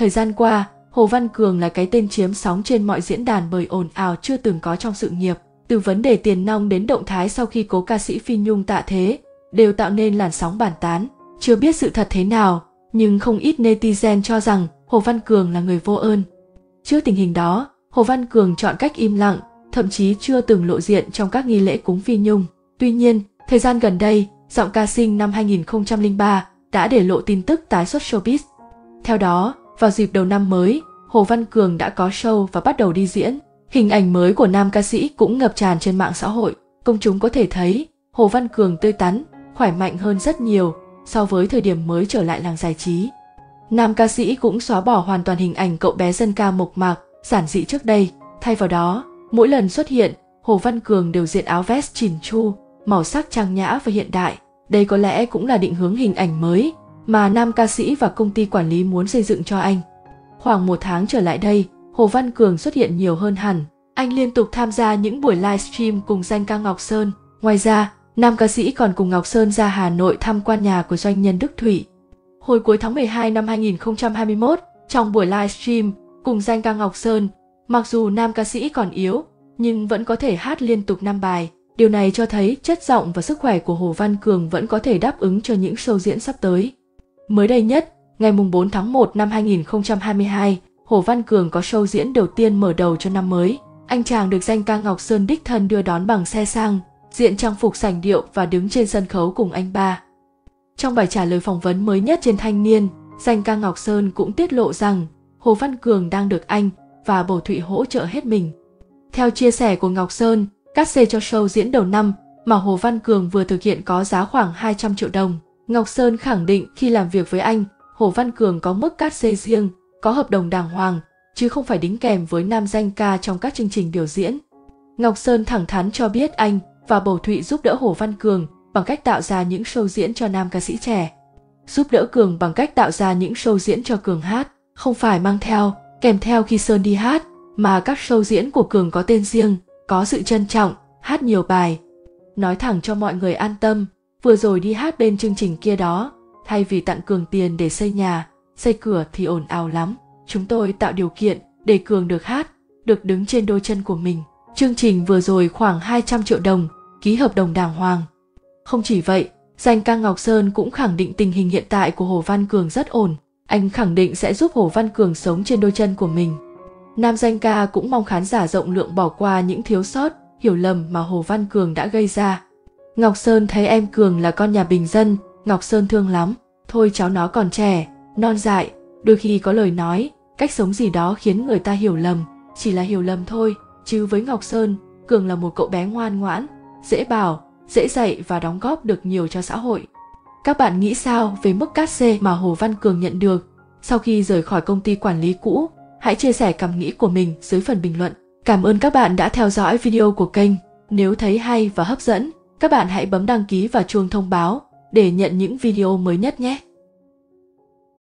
Thời gian qua, Hồ Văn Cường là cái tên chiếm sóng trên mọi diễn đàn bởi ồn ào chưa từng có trong sự nghiệp. Từ vấn đề tiền nong đến động thái sau khi cố ca sĩ Phi Nhung tạ thế, đều tạo nên làn sóng bàn tán. Chưa biết sự thật thế nào, nhưng không ít netizen cho rằng Hồ Văn Cường là người vô ơn. Trước tình hình đó, Hồ Văn Cường chọn cách im lặng, thậm chí chưa từng lộ diện trong các nghi lễ cúng Phi Nhung. Tuy nhiên, thời gian gần đây, giọng ca sinh năm 2003 đã để lộ tin tức tái xuất showbiz. Theo đó, vào dịp đầu năm mới, Hồ Văn Cường đã có show và bắt đầu đi diễn. Hình ảnh mới của nam ca sĩ cũng ngập tràn trên mạng xã hội. Công chúng có thể thấy Hồ Văn Cường tươi tắn, khỏe mạnh hơn rất nhiều so với thời điểm mới trở lại làng giải trí. Nam ca sĩ cũng xóa bỏ hoàn toàn hình ảnh cậu bé dân ca mộc mạc, giản dị trước đây. Thay vào đó, mỗi lần xuất hiện, Hồ Văn Cường đều diện áo vest chỉn chu, màu sắc trang nhã và hiện đại. Đây có lẽ cũng là định hướng hình ảnh mới mà nam ca sĩ và công ty quản lý muốn xây dựng cho anh. Khoảng 1 tháng trở lại đây, Hồ Văn Cường xuất hiện nhiều hơn hẳn. Anh liên tục tham gia những buổi livestream cùng danh ca Ngọc Sơn. Ngoài ra, nam ca sĩ còn cùng Ngọc Sơn ra Hà Nội tham quan nhà của doanh nhân Đức Thụy. Hồi cuối tháng 12 năm 2021, trong buổi livestream cùng danh ca Ngọc Sơn, mặc dù nam ca sĩ còn yếu, nhưng vẫn có thể hát liên tục 5 bài. Điều này cho thấy chất giọng và sức khỏe của Hồ Văn Cường vẫn có thể đáp ứng cho những show diễn sắp tới. Mới đây nhất, ngày 4 tháng 1 năm 2022, Hồ Văn Cường có show diễn đầu tiên mở đầu cho năm mới. Anh chàng được danh ca Ngọc Sơn đích thân đưa đón bằng xe sang, diện trang phục sành điệu và đứng trên sân khấu cùng anh ba. Trong bài trả lời phỏng vấn mới nhất trên Thanh Niên, danh ca Ngọc Sơn cũng tiết lộ rằng Hồ Văn Cường đang được anh và Bầu Thụy hỗ trợ hết mình. Theo chia sẻ của Ngọc Sơn, cát xê cho show diễn đầu năm mà Hồ Văn Cường vừa thực hiện có giá khoảng 200 triệu đồng. Ngọc Sơn khẳng định khi làm việc với anh, Hồ Văn Cường có mức cát xê riêng, có hợp đồng đàng hoàng, chứ không phải đính kèm với nam danh ca trong các chương trình biểu diễn. Ngọc Sơn thẳng thắn cho biết anh và Bầu Thụy giúp đỡ Hồ Văn Cường bằng cách tạo ra những show diễn cho nam ca sĩ trẻ. Giúp đỡ Cường bằng cách tạo ra những show diễn cho Cường hát, không phải mang theo, kèm theo khi Sơn đi hát, mà các show diễn của Cường có tên riêng, có sự trân trọng, hát nhiều bài. Nói thẳng cho mọi người an tâm, vừa rồi đi hát bên chương trình kia đó, thay vì tặng Cường tiền để xây nhà, xây cửa thì ồn ào lắm. Chúng tôi tạo điều kiện để Cường được hát, được đứng trên đôi chân của mình. Chương trình vừa rồi khoảng 200 triệu đồng, ký hợp đồng đàng hoàng. Không chỉ vậy, danh ca Ngọc Sơn cũng khẳng định tình hình hiện tại của Hồ Văn Cường rất ổn. Anh khẳng định sẽ giúp Hồ Văn Cường sống trên đôi chân của mình. Nam danh ca cũng mong khán giả rộng lượng bỏ qua những thiếu sót, hiểu lầm mà Hồ Văn Cường đã gây ra. Ngọc Sơn thấy em Cường là con nhà bình dân, Ngọc Sơn thương lắm. Thôi cháu nó còn trẻ, non dại, đôi khi có lời nói, cách sống gì đó khiến người ta hiểu lầm. Chỉ là hiểu lầm thôi, chứ với Ngọc Sơn, Cường là một cậu bé ngoan ngoãn, dễ bảo, dễ dạy và đóng góp được nhiều cho xã hội. Các bạn nghĩ sao về mức cát xê mà Hồ Văn Cường nhận được sau khi rời khỏi công ty quản lý cũ? Hãy chia sẻ cảm nghĩ của mình dưới phần bình luận. Cảm ơn các bạn đã theo dõi video của kênh. Nếu thấy hay và hấp dẫn, các bạn hãy bấm đăng ký và chuông thông báo để nhận những video mới nhất nhé.